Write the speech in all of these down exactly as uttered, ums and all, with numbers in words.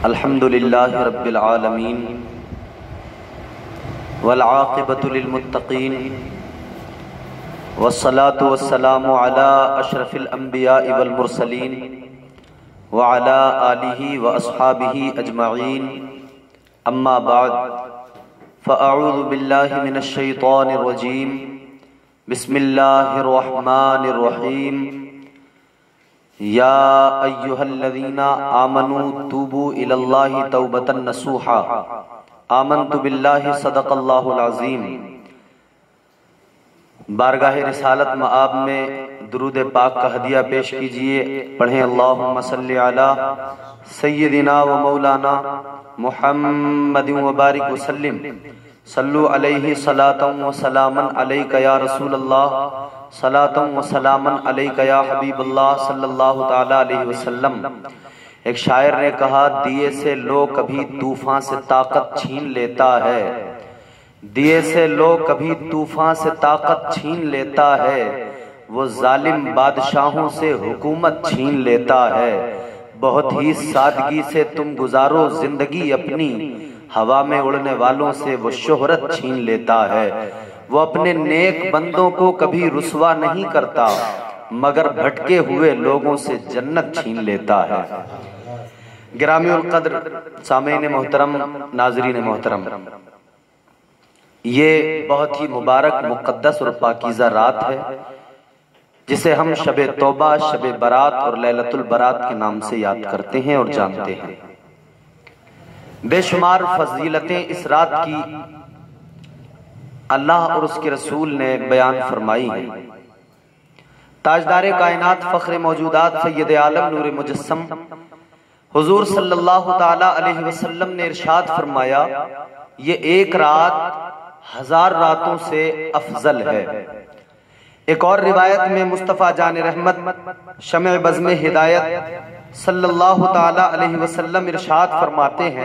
अल्हम्दुलिल्लाहि रब्बिल आलमीन वल आक़िबतु लिल मुत्तक़ीन वस्सलातु वस्सलामु अला अशरफिल अंबियाइ वल मुरसलीन व अला आलिहि व अस्हाबिहि अजमईन अम्मा बाद फ़अऊज़ु बिल्लाहि मिनश शैतानिर रजीम बिस्मिल्लाहिर रहमानिर रहीम या अय्युहल्लज़ीना आमनू तूबू इलल्लाहि तौबतन नसूहा आमन्तु बिल्लाहि सदक़ल्लाहुल अज़ीम। बारगाह रिसालत मआब में दुरूद पाक का हदिया पेश कीजिए। पढ़ें अल्लाहुम्मा सल्लि अला सय्यदिना व मौलाना मुहम्मदिन व बारिक वसल्लिम सल्लु अलैहि सलातन व सलामन अलैका या रसूलल्लाह सलातन व सलामन अलैका या हबीबल्लाह सल्लल्लाहु तआला अलैहि वसल्लम। एक शायर ने कहा, दिए से लो कभी तूफान से ताकत छीन लेता है, दिए से लो कभी तूफान से ताकत छीन लेता है, वो जालिम बादशाहों से हुकूमत छीन लेता है। बहुत ही सादगी से तुम गुजारो जिंदगी अपनी, हवा में उड़ने वालों से वो शोहरत छीन लेता है। वो अपने नेक बंदों को कभी रुसवा नहीं करता, मगर भटके हुए लोगों से जन्नत छीन लेता है। गिरामीउल कद्र सामीन मोहतरम, नाज़रीन मोहतरम, ये बहुत ही मुबारक मुक़द्दस और पाकीज़ा रात है जिसे हम शबे तौबा, शबे बरात और लैलतुल बरात के नाम से याद करते हैं और जानते हैं। बेशुमार फजीलतें इस रात की अल्लाह और उसके रसूल ने बयान फरमाई हैं। ताजदारे कायनात फ़ख्रे मौजूदात सय्यद आलम नूर मुजस्सम हुजूर सल्लल्लाहु ताला अलैहि वसल्लम ने इरशाद फरमाया, ये एक रात हजार रातों से अफजल है। एक और रिवायत में मुस्तफ़ा जान रहमत शमे बज़्म हिदायत सल्लल्लाहु ताला अलैहि वसल्लम इरशाद फरमाते हैं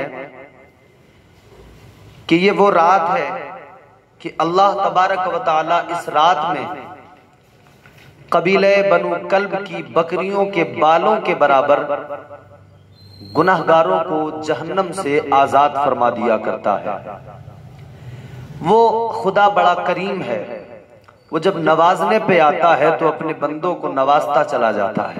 कि ये वो रात है कि अल्लाह तबारक व तआला इस रात में कबीले बनु कल्ब की बकरियों के बालों के बराबर गुनाहगारों को जहन्नम से आजाद फरमा दिया करता है। वो खुदा बड़ा करीम है, वो जब नवाजने पे आता है तो अपने बंदों को नवाजता चला जाता है।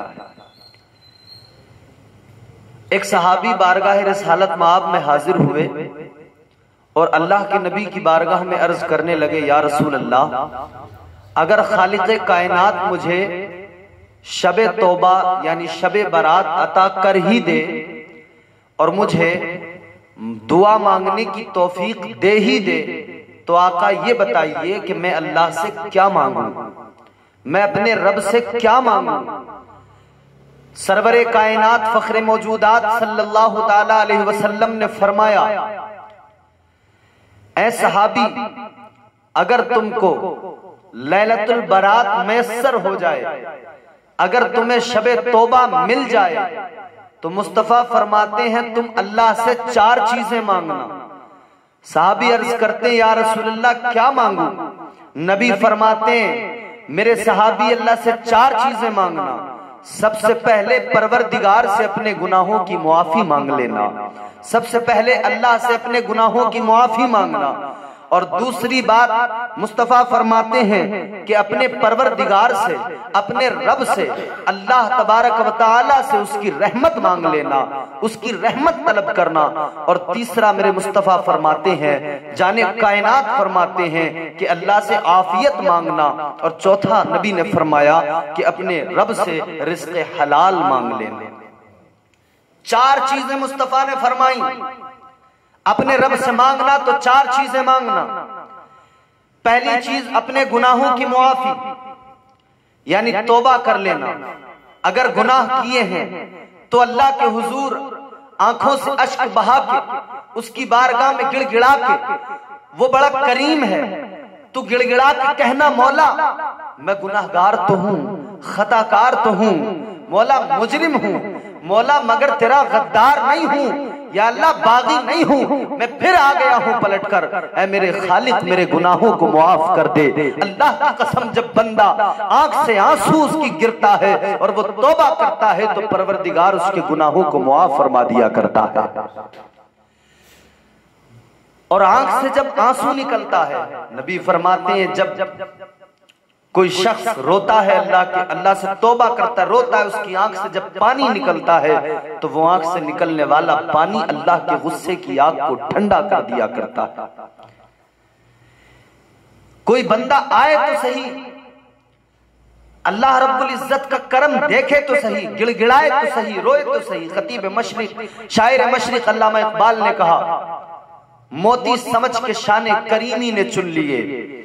एक सहाबी बारगाह रिसालत मआब में हाजिर हुए और अल्लाह के नबी की बारगाह में अर्ज करने लगे, या रसूल अल्लाह, अगर खालिक़े कायनात मुझे शबे तौबा यानी शबे बारात अता कर ही दे और मुझे दुआ मांगने की तौफीक दे ही दे, तो आका ये बताइए कि मैं अल्लाह से क्या मांगूं, मैं अपने रब से क्या मांगूं। सरवरे कायनात फ़ख्रे मौजूदात सल्लल्लाहु ताला अलैहि वसल्लम ने फरमाया, ऐ सहाबी, अगर तुमको लैलतुल बरात मैसर हो जाए, अगर तुम्हें शबे तौबा मिल जाए, तो मुस्तफ़ा फरमाते हैं तुम अल्लाह से चार चीजें मांगना। साहबी अर्ज करते हैं, या रसूलल्लाह क्या मांगू? नबी फरमाते हैं, मेरे सहाबी अल्लाह से चार चीजें मांगना। सबसे पहले परवरदिगार से अपने गुनाहों की मुआफी मांग लेना, सबसे पहले अल्लाह से अपने गुनाहों की मुआफी मांगना। और दूसरी बात मुस्तफ़ा फरमाते हैं कि अपने परवरदिगार से, अपने रब से, अल्लाह तबारक व तआला से उसकी रहमत मांग लेना, उसकी रहमत तलब करना। और तीसरा मेरे मुस्तफ़ा फरमाते हैं, जाने कायनात फरमाते हैं कि अल्लाह से आफियत मांगना। और चौथा नबी ने फरमाया कि अपने रब से रिज़्क़ हलाल मांग लेना। चार चीजें मुस्तफ़ा ने फरमाई, अपने रब से मांगना तो चार चीजें मांगना। पहली चीज अपने गुनाहों की मुआफी यानी तौबा कर लेना। अगर गुनाह किए हैं तो अल्लाह के हुजूर आंखों से अश्क बहा के उसकी बारगाह में गिड़गिड़ा के, वो बड़ा करीम है, तू गिड़गिड़ा के कहना, मौला मैं गुनाहगार तो हूं, खताकार तो हूं, मौला मुजरिम हूं, मौला मगर तेरा गद्दार नहीं हूं, या अल्लाह बागी नहीं हूँ, मैं फिर आ गया हूँ पलटकर, ऐ मेरे खालिक मेरे गुनाहों को मुआफ कर दे। अल्लाह की कसम, जब बंदा आंख से आंसू उसकी गिरता है और वो तौबा करता है तो परवरदिगार उसके गुनाहों को मुआफ फरमा दिया करता है। और आंख से जब आंसू निकलता है, नबी फरमाते हैं जब कोई शख्स रोता है अल्लाह के, अल्लाह से तौबा करता है, रोता है, उसकी आंख से जब पानी निकलता है तो वो आंख से निकलने वाला पानी अल्लाह के गुस्से की आग को ठंडा कर दिया करता है। कोई बंदा आए तो सही, अल्लाह रब्बुल इज्जत का करम देखे तो सही, गिड़गिड़ाए तो सही, रोए तो सही। खतीब मशरिक, शायर मशरिक अल्लामा इकबाल ने कहा, मोती समझ के शाने करीमी ने चुन लिए,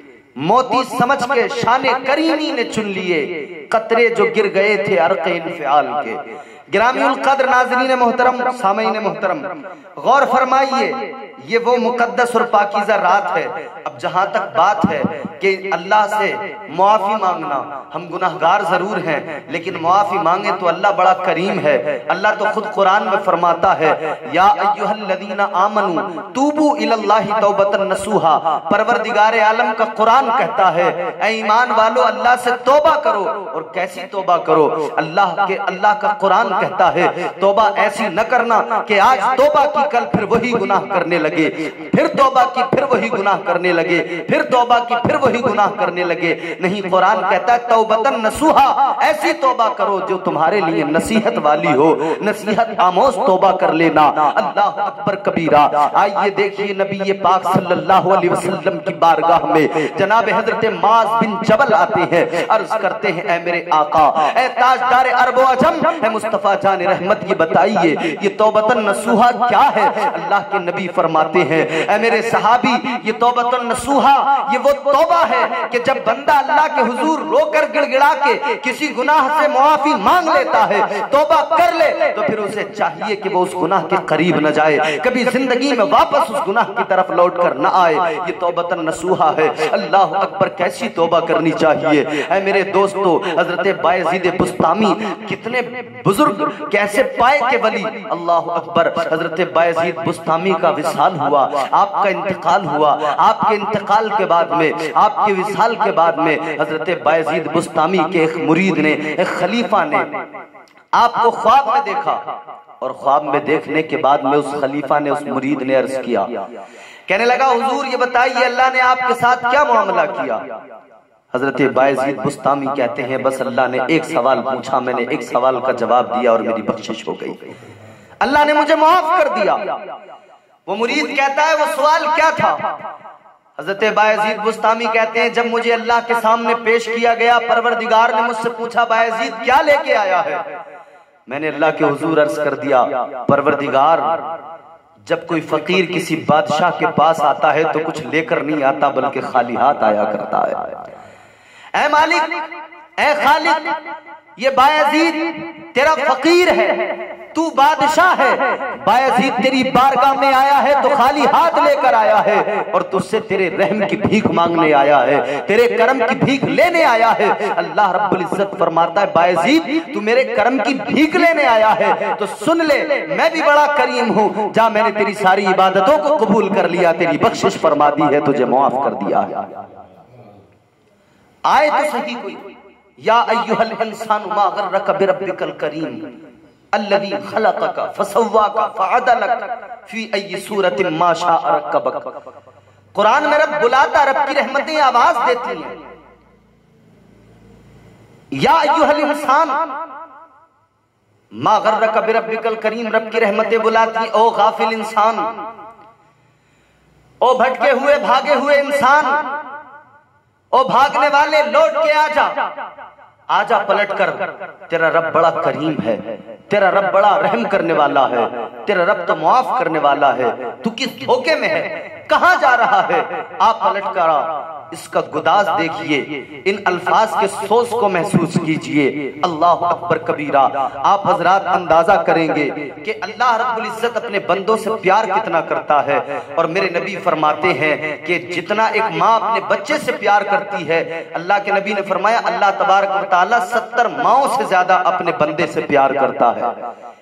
मोती समझ के शाने करीमी ने चुन लिए, कतरे जो गिर गए थे अर्क़े इंफ़िआल के। गिरामीउल क़द्र नाज़रीन मोहतरम, सामईन मोहतरम, गौर फरमाइए, ये वो मुकद्दस और पाकीज़ा रात है। अब जहां तक बात है कि अल्लाह से मुआफ़ी मांगना, हम गुनाहगार जरूर हैं लेकिन मुआफ़ी मांगे तो अल्लाह बड़ा करीम है। अल्लाह तो खुद कुरान में फरमाता है, या अय्युहल्लज़ीना आमनू तूबू इलल्लाहि तौबतन नसूहा। परवरदिगार आलम का कुरान कहता है, ऐ ईमान वालो अल्लाह से तौबा करो। और कैसी तौबा करो? अल्लाह के अल्लाह का कुरान कहता है तौबा ऐसी न करना कि आज तौबा की कल फिर वही गुनाह करने लगे, फिर तौबा की फिर वही गुनाह करने लगे, फिर तौबा की फिर वही गुनाह करने लगे। नहीं, कुरान कहता है तौबतन नसूहा, ऐसी तौबा करो जो तुम्हारे लिए नसीहत वाली हो, नसीहत आमोज तौबा कर लेना। अल्लाह अकबर कबीरा। आइए देखिए नबी पाक सल्लल्लाहु अलैहि वसल्लम की बारगाह में जनाब हजरत माज बिन जबल आते हैं, अर्ज करते हैं, ऐ मेरे आका, ऐ ताजदार अरब व अजम, ऐ मुस्तफा जान रहमत, ये बताइए ये तौबतन नसूहा क्या है? अल्लाह के नबी फरमाते हैं, ऐ मेरे सहाबी, ये तौबतन नसूहा ये वो तौबा है कि जब बंदा अल्लाह के हुजूर रोकर गिड़गिड़ा के किसी गुनाह से मुआफी मांग लेता है, तौबा कर ले, तो फिर उसे चाहिए कि वो उस गुनाह के करीब न जाए, कभी जिंदगी में वापस उस गुनाह की तरफ लौट कर न आए। ये तौबतन नसूहा है। अल्लाह अकबर, कैसी तौबा करनी चाहिए। ऐ मेरे दोस्तों, हजरत बायजीद बुस्तामी कितने बुजुर्ग, कैसे पाए के वली। अल्लाह अकबर, हजरत बायजीद बुस्तामी का विसाल हुआ, आपका इंतकाल हुआ। आपके इंतकाल के बाद में, आपके विसाल के बाद में हजरत बायजीद बुस्तामी के एक मुरीद ने, एक खलीफा ने आपको ख्वाब में देखा, और ख्वाब में देखने के बाद में उस खलीफा ने, उस मुरीद ने अर्ज किया, कहने लगा, हुजूर ये बताइए अल्लाह ने आपके साथ क्या मामला किया? हजरत बायजीद बुस्तामी कहते हैं, बस अल्लाह ने एक सवाल पूछा, मैंने एक सवाल का जवाब दिया और मेरी बख्शिश हो गई, अल्लाह ने मुझे माफ कर दिया। वो मुरीद कहता है, वो सवाल क्या था? हजरत बायजीद बुस्तामी कहते हैं, जब मुझे अल्लाह के सामने पेश किया गया, परवरदिगार ने मुझसे पूछा, बायजीद क्या लेके आया है? मैंने अल्लाह के हुजूर अर्ज कर दिया, परवरदिगार, जब कोई फकीर किसी बादशाह के पास आता है तो कुछ लेकर नहीं आता बल्कि खाली हाथ आया करता है। ऐ मालिक, ऐ खालिक, ये बायजीद तेरा फकीर है, तू बादशाह है, बायजीद तेरी बारगाह में आया है तो खाली हाथ लेकर आया है और तुझसे तेरे रहम की भीख मांगने आया है, तेरे करम की भीख लेने आया है। अल्लाह रब्बुल इज्जत फरमाता है, बायजीद तू मेरे करम की भीख लेने आया है तो सुन ले, मैं भी बड़ा करीम हूँ, जा मैंने तेरी सारी इबादतों को कबूल कर लिया, तेरी बख्शिश फरमा दी है, तुझे माफ कर दिया है। आए तो सही कोई, या अय्युहल इंसान मा गर्रक बिरब्बिकल करीम अल्लज़ी खलक़का फसव्वाका फअदलक फी अय्यि सूरतिन मा शाअ रक्कबक। कुरान में रब बुलाता, रब की रहमतें आवाज देती हैं, या अय्युहल इंसान मा गर्रक बिरब्बिकल करीम, रब की रहमतें बुलाती, ओ गाफिल इंसान, ओ भटके हुए भागे हुए इंसान, ओ भागने वाले लौट के आजा, आजा पलट कर, तेरा रब बड़ा करीम है, तेरा रब बड़ा रहम करने वाला है, तेरा रब तो मुआफ करने वाला है, तू किस धोखे में है, कहां जा रहा है? आप पलट कर इसका गुदाज देखिए, इन अल्फाज के सोच को महसूस कीजिए। अल्लाह अकबर कबीरा। आप हजरात अंदाजा करेंगे कि अल्लाह रब्बुल इज्जत अपने बंदों से प्यार कितना करता है। और मेरे नबी फरमाते हैं कि जितना एक माँ अपने बच्चे से प्यार करती है, अल्लाह के नबी ने फरमाया अल्लाह तबारक व तआला सत्तर माओं से ज्यादा अपने बंदे से प्यार करता है।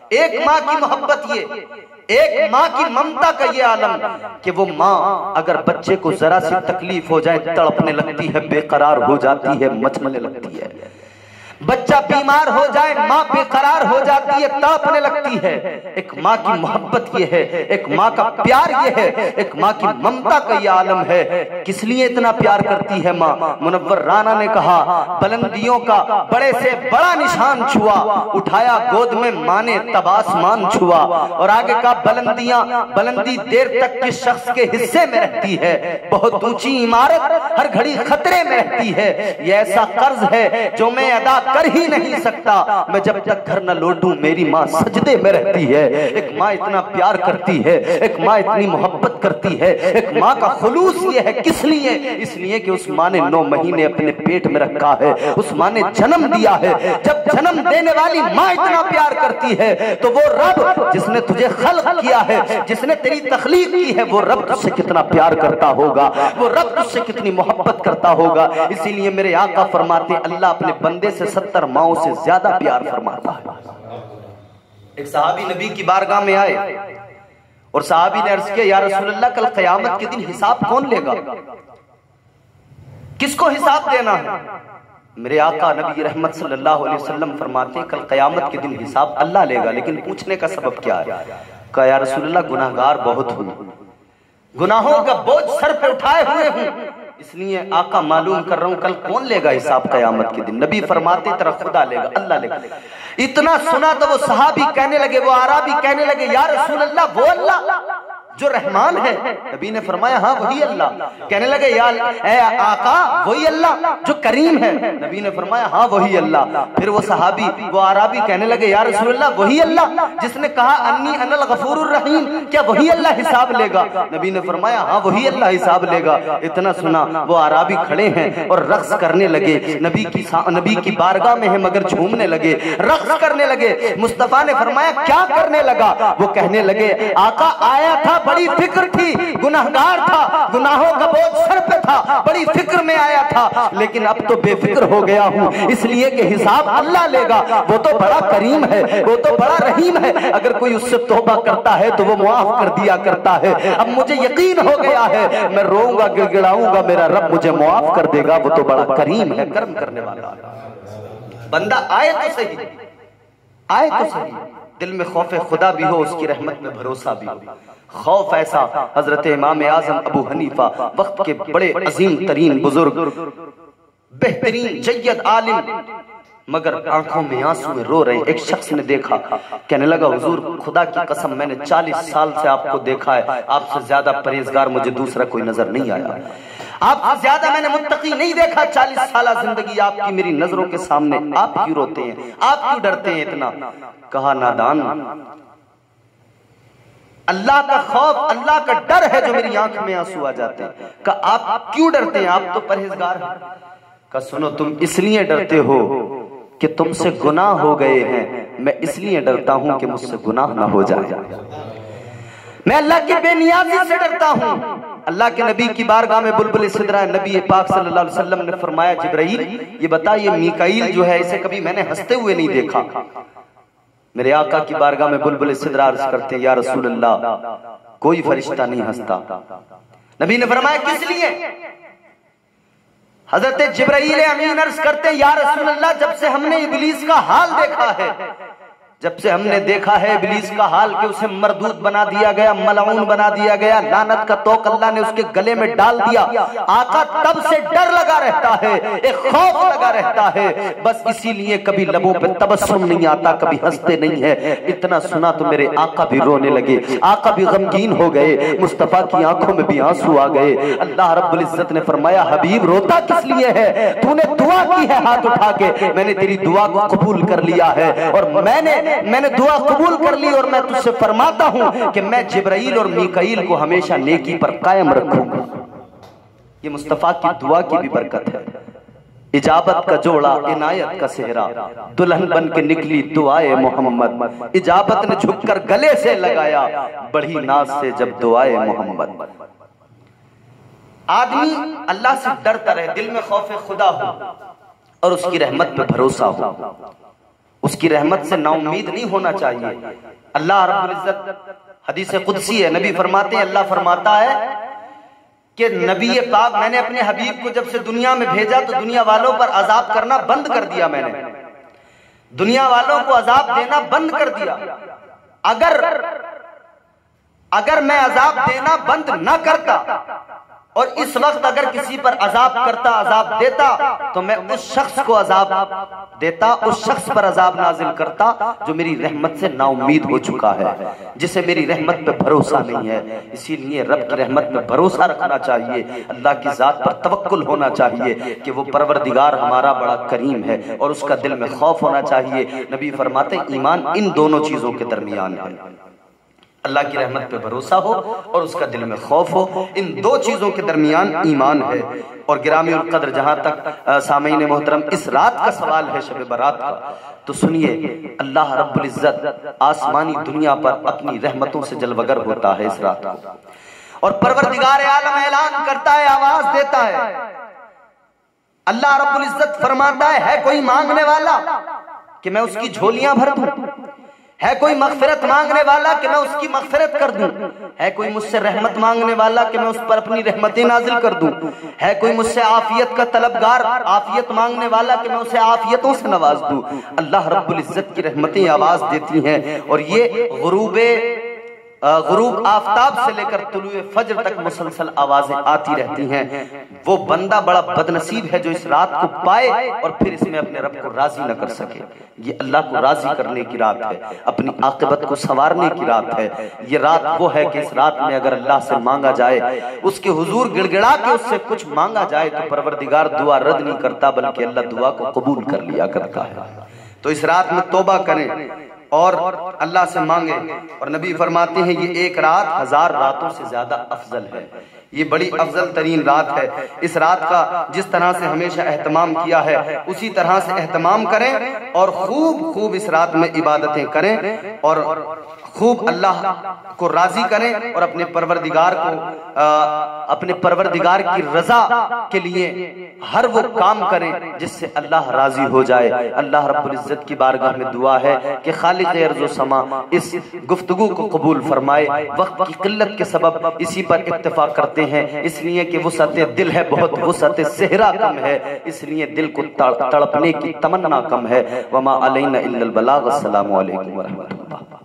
एक माँ की मोहब्बत ये, एक माँ की ममता का ये आलम कि वो माँ अगर बच्चे को जरा सी तकलीफ हो जाए तड़पने लगती है, बेकरार हो जाती है, मचमने लगती है। बच्चा बीमार हो जाए माँ बेकरार हो जाती है, तड़पने लगती है। एक माँ की मोहब्बत ये है, एक माँ का प्यार ये है, एक माँ की ममता का ये आलम है। किस लिए इतना प्यार करती है माँ? मुनव्वर राना ने कहा, बुलंदियों का बड़े से बड़ा निशान छुआ, उठाया गोद में माँ ने तब आसमान छुआ। और आगे का बुलंदियां बुलंदी देर तक किस शख्स के हिस्से में रहती है, बहुत ऊंची इमारत हर घड़ी खतरे में रहती है। ये ऐसा कर्ज है जो मैं अदा कर ही नहीं सकता, मैं जब तक घर न लौटूं मेरी माँ सजदे में रहती है। एक माँ इतना प्यार करती है, एक माँ इतनी मोहब्बत करती है, एक माँ का खुलूस ये है। किस लिए? इसलिए कि उस माँ ने नौ महीने अपने पेट में रखा है, उस माँ ने जन्म दिया है। जब जन्म देने वाली माँ इतना प्यार करती है तो वो रब जिसने तुझे खल्क किया है, जिसने तेरी तखलीक की है, वो रब तुझसे कितना प्यार करता होगा, वो रब तुझसे कितनी मोहब्बत करता होगा। इसीलिए मेरे आका फरमाते अल्लाह अपने बंदे से सत्तर माओं से ज्यादा प्यार फरमाता है। एक सहाबी नबी की बारगाह में आए और सहाबी ने अर्ज किया, या रसूल अल्लाह कल क़यामत के दिन हिसाब कौन लेगा? किसको हिसाब देना है? मेरे आका नबी रहमत सल्लल्लाहु अलैहि वसल्लम फरमाते हैं कल क़यामत के दिन हिसाब अल्लाह लेगा। लेकिन पूछने का सबब क्या है? कहा या रसूल अल्लाह गुनाहगार बहुत हूं, गुनाहों का बोझ सर पे उठाए हुए हूं, इसलिए आका मालूम कर रहा हूं कल कौन लेगा हिसाब क़यामत के दिन? नबी फरमाते तेरा खुदा लेगा, अल्लाह लेगा। इतना सुना तो वो सहाबी कहने लगे, वो आराबी कहने लगे, या रसूल अल्लाह वो अल्लाह जो रहमान है? नबी ने फरमाया हाँ वही अल्लाह। कहने लगे या ए आका वही अल्लाह जो करीम है? नबी ने फरमाया हाँ वही अल्लाह। फिर वो सहाबी वो आराबी कहने लगे या रसूल अल्लाह वही अल्लाह जिसने कहा अन्नी अनल गफूरुर रहीम, क्या वही अल्लाह हिसाब लेगा? नबी ने फरमाया हाँ वही अल्लाह हिसाब लेगा। इतना सुना वो आराबी खड़े हैं और रक्स करने लगे, नबी की नबी की बारगाह में है मगर झूमने लगे, रक्स करने लगे। मुस्तफा ने फरमाया क्या करने लगा? वो कहने लगे आका आया था, बड़ी फिक्र थी, गुनाहगार था, गुनाहों का बोझ सर पे था, बड़ी फिक्र में आया था, लेकिन अब तो बेफिक्र हो गया हूँ, इसलिए कि हिसाब अल्लाह लेगा। वो तो बड़ा करीम है, वो तो बड़ा रहीम है, अगर कोई उससे तौबा करता है तो वो माफ कर दिया करता है। अब मुझे यकीन हो गया है, मैं रोऊंगा गिड़गिड़ाऊंगा, मेरा रब मुझे माफ कर देगा, वो तो बड़ा करीम है, कर्म करने वाला। बंदा आए तो सही, आए तो सही, दिल में खौफ खुदा भी हो, उसकी रहमत में भरोसा भी हो। खौफ ऐसा, हजरत इमाम आजम अबू हनीफा वक्त के बड़े अजीम तरीन बुजुर्ग, बेहतरीन जय्यद आलिम, मगर आंखों में आंसू में रो रहे। एक शख्स ने देखा, कहने लगा हुजूर खुदा की कसम मैंने चालीस साल से आपको देखा है, आपसे ज्यादा परहेजगार मुझे दूसरा कोई नजर नहीं आया, आपसे ज्यादा मैंने मुत्तकी नहीं देखा। चालीस साल जिंदगी आपकी मेरी नजरों के सामने, आप क्यों रोते हैं, आप क्यों डरते हैं इतना? कहा नादान, अल्लाह का खौफ, अल्लाह का डर है जो मेरी आंख में आंसू आ जाते हैं। कहा आप क्यों डरते हैं, आप तो परहेजगार हैं। कहा सुनो, तुम इसलिए डरते हो कि तुमसे गुनाह हो गए हैं, मैं इसलिए डरता हूं कि मुझसे गुनाह ना हो जाए। मैं अल्लाह की बेनियाजी से डरता हूं। अल्लाह के नबी की बारगाह में बुलबुल सिदरा नबी पाक सल्लल्लाहु अलैहि वसल्लम ने फरमाया जिब्राईल ये बता, ये मीकाईल जो है इसे कभी मैंने हंसते हुए नहीं देखा। मेरे आका की बारगाह में बुलबुल सिदरा अर्ज करते हैं या रसूल अल्लाह कोई फरिश्ता नहीं हंसता। नबी ने फरमाया किस लिए? हजरत जिब्राईल अमीन अर्ज करते हैं या रसूल अल्लाह जब से हमने इब्लीस का हाल देखा है, जब से हमने देखा है इब्लीस का हाल कि उसे मरदूद बना दिया गया, मलऊन बना दिया गया, लानत का तोक अल्लाह ने उसके गले में डाल दिया, आका तब से डर लगा रहता है, एक खौफ लगा रहता है। बस इसीलिए कभी लबों पे तबस्सुम नहीं आता, कभी हंसते नहीं है। इतना सुना तो मेरे आका भी रोने लगे, आका भी गमगीन हो गए, मुस्तफा की आंखों में भी आंसू आ गए। अल्लाह रब्बुल इज्जत ने फरमाया हबीब रोता किस लिए है? तूने दुआ की है हाथ उठा के, मैंने तेरी दुआ को कबूल कर लिया है और मैंने मैंने दुआ कबूल कर ली और मैं तुझसे फरमाता हूं कि मैं जिब्राईल और मीकाईल को हमेशा नेकी पर कायम रखूंगा। ये मुस्तफा की दुआ की भी बरकत है। इजाबत का जोड़ा इनायत का सेहरा, दुल्हन बन के निकली दुआए मोहम्मद, इजाबत ने झुककर गले से लगाया, बढ़ी नाज से जब दुआए मोहम्मद। आदमी अल्लाह से डरता रहे, दिल में खौफ खुदा हो और उसकी रहमत पे भरोसा हो, उसकी रहमत से नाउम्मीद नहीं होना चाहिए। अल्लाह रब्बुल इज्जत, हदीस कुदसी है, नबी फरमाते हैं, अल्लाह फरमाता है कि नबी पाक, मैंने अपने हबीब को जब से दुनिया में भेजा तो दुनिया वालों पर अजाब करना बंद कर दिया। मैंने दुनिया वालों को अजाब देना बंद कर दिया। अगर अगर मैं अजाब देना बंद न करता और इस वक्त अगर किसी पर अजाब करता, अजाब देता, तो मैं उस शख्स को अजाब देता, उस शख्स पर अजाब नाजिल करता जो मेरी रहमत से नाउम्मीद हो चुका है, जिसे मेरी रहमत पे भरोसा नहीं है। इसीलिए रब की रहमत पे भरोसा रखना चाहिए, अल्लाह की जात पर तवक्कुल होना चाहिए कि वो परवरदिगार हमारा बड़ा करीम है और उसका दिल में खौफ होना चाहिए। नबी फरमाते ईमान इन दोनों चीजों के दरमियान है, अल्लाह की रहमत पे भरोसा हो और उसका दिल में खौफ हो, इन दो चीजों के दरमियान ईमान है। और गिरामी उल कद्र, जहां तक सामईन मोहतरम इस रात का सवाल है, शब बारात का, तो सुनिए, अल्लाह रब्बुल इज्जत आसमानी दुनिया पर अपनी रहमतों से जलवगर होता है इस रात को, और परवरदिगार आलम ऐलान करता है, आवाज देता है। अल्लाह रब्बुल इज्जत फरमाता है, है कोई मांगने वाला कि मैं उसकी झोलियां भर दूं, है कोई मगफिरत मांगने वाला कि मैं उसकी मगफिरत कर दूं, है कोई मुझसे रहमत मांगने वाला कि मैं उस पर अपनी रहमतें नाजिल कर दूं, है कोई मुझसे आफियत का तलबगार, आफियत मांगने वाला कि मैं उसे आफियतों से नवाज दूं। अल्लाह रब्बुल इज्जत की रहमतें आवाज देती हैं, और ये गुरूबे गुरूब आफताब से लेकर तुलुए फज्र तक मुसलसल आवाजें आती रहती हैं। वो बंदा बड़ा बदनसीब है जो इस रात को पाए और फिर इसमें अपने रब को राजी न कर सके। ये अल्लाह को राजी करने की रात है, अपनी आकिबत को संवारने की रात है। ये रात वो है कि इस रात में अगर अल्लाह से मांगा जाए, उसके हुजूर गिड़गिड़ा के उससे कुछ मांगा जाए, तो परवरदिगार दुआ रद्द नहीं करता, बल्कि अल्लाह दुआ को कबूल कर लिया करता है। तो इस रात में तौबा करें और अल्लाह से मांगे। और नबी फरमाते हैं, ये एक रात हजार रातों से ज्यादा अफजल है, ये बड़ी अफजल तरीन रात है। इस रात का जिस तरह से हमेशा एहतमाम किया है, उसी तरह से एहतमाम करें और खूब खूब इस रात में इबादतें करें और खूब अल्लाह को राजी करें और अपने परवरदिगार को आ, अपने परवरदिगार की रजा के लिए हर वो काम करें जिससे अल्लाह राजी हो जाए। अल्लाह रब्बुल इज्जत की बारगाह में दुआ है कि खालिक अर्ज़ व समा इस गुफ्तगू को कबूल फरमाए। वक्त की किल्लत के सबब इसी पर इत्तेफा करते हैं, इसलिए कि वुसअत दिल है बहुत, वुसअत सेहरा कम है, इसलिए दिल को तड़पने की तमन्ना कम है। वमा अलैना इल्लल बलाग। अस्सलामु अलैकुम व रहमतुल्लाह।